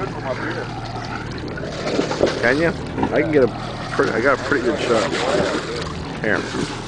Can you? I can get I got a pretty good shot. Here.